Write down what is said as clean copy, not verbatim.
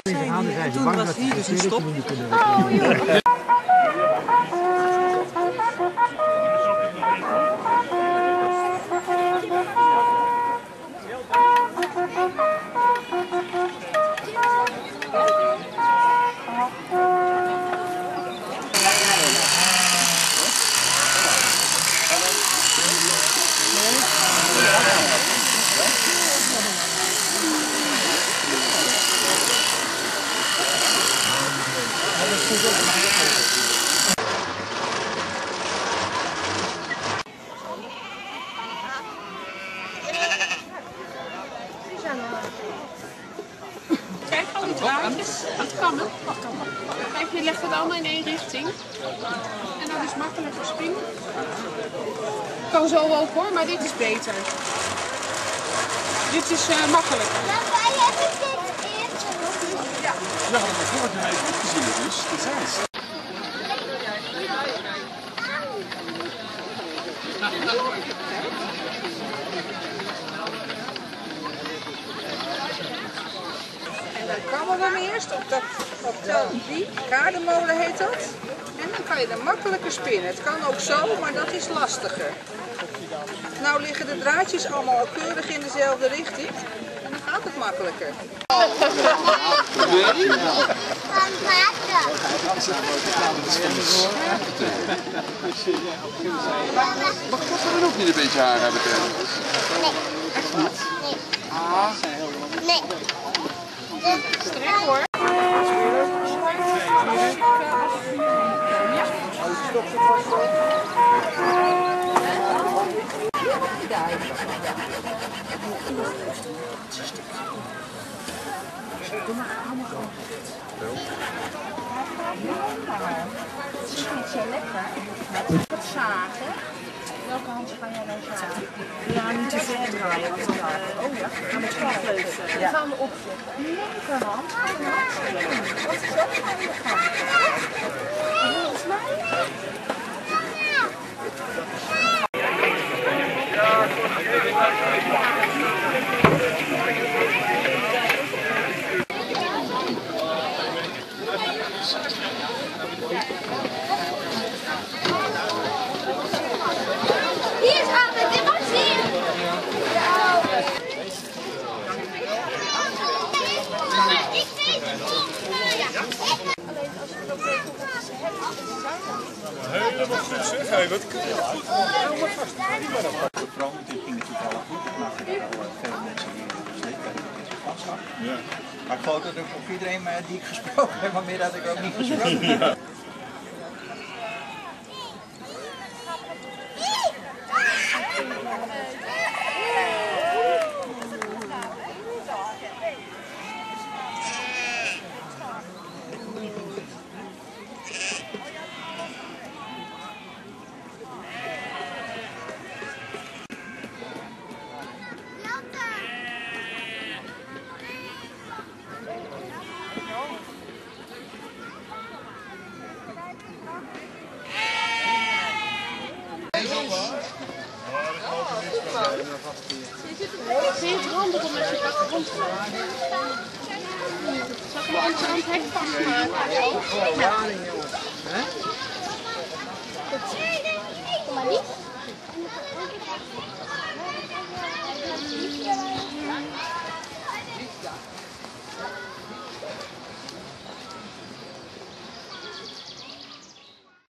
Toen was hier dus een stop. Kijk, al die draadjes, dat kan het. Kijk, je legt het allemaal in één richting. En dat is makkelijker springen. Kan zo ook hoor, maar dit is beter. Dit is makkelijker. Maar wij hebben dit eerst. Ja, maar voordat je even opgezien hebt, dus de zijs. En dan krabben we hem eerst op die kaardenmolen heet dat. En dan kan je er makkelijker spinnen. Het kan ook zo, maar dat is lastiger. Nou liggen de draadjes allemaal keurig in dezelfde richting. En dan gaat het makkelijker. Van water. Mag Koster er ook niet een beetje haar hebben? Nee. Echt niet? Nee. Ah. Nee. Streng hoor. Het is niet zo lekker. Wat zagen. Welke hand ga jij dan zagen? Ja, niet te ver draaien. Want dan, oh ja, gaan we het vastleuten. Dan gaan we opzetten. Linkerhand. Wat is dat aan de gang? Volgens mij. Hier is Albert, dit was hier. Ik weet het niet. Alleen als we dat weten wat ze hebben. Helemaal goed zeg. Hey, wat kun je goed. De Vroom die ging het toevallig goed. Maar veel mensen die steeds bij de vastdag. Ja. Maar ik geloof dat ook of iedereen die ik gesproken heb, maar meer had ik ook niet gesproken. Ja. Zie je het handig om met je pakken rond te lopen? Zal ik me aan het hek vastmaken?